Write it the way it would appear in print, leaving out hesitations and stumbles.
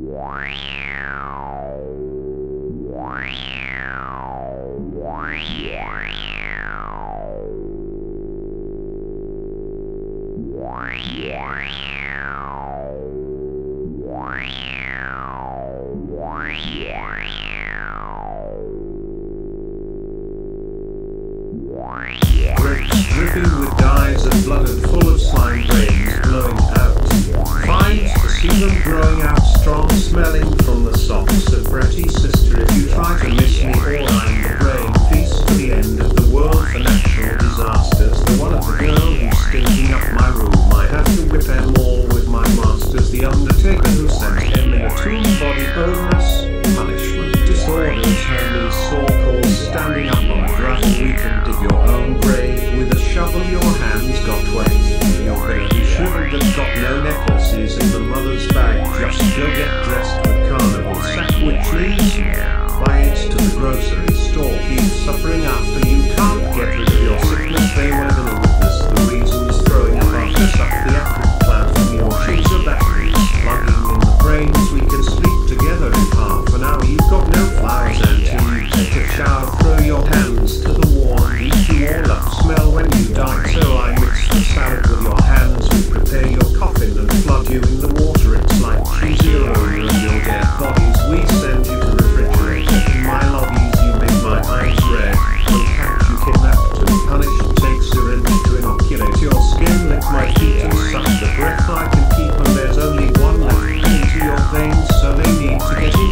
Bricks dripping with dyes and blood and full of slime, brains blowing out. Finds to see them growing out, strong smelling from the socks of Bretty sister. If you try to miss me or I'm the brain feast for the end of the world for national disasters. The one of the girl who's stinking up my room. I have to whip them all with my masters. The undertaker who sent Emily a tomb body odorous. Punishment disorders, holy sore cause standing up on gravel. We can dig your own grave with a shovel. Your hands got wet. Your baby shriveled and got no necklaces in the mother's bag. Just go get dressed with carnival sack, which leads buy it to the grocery store. Keep suffering after you can't get rid of your sickness. They were gonna witness the reasons throwing up after suck the acrid cloud from your shoes or batteries plugging in the brains. We can sleep together in half an hour. You've got no flowers until you take a shower. Throw your hands to the wall and eat you all up. Smell when you die. So I mix the salad with your hands. We prepare your coffin and flood you in the water. It's like cheesy aroma of your dead bodies. We send you to refrigerator. In my lobbies you make my eyes red. We'll catch you kidnapped and punished. Take syringe to inoculate your skin. Lick my feet and suck the breath I can keep. And there's only one left into your veins, so they need to get in.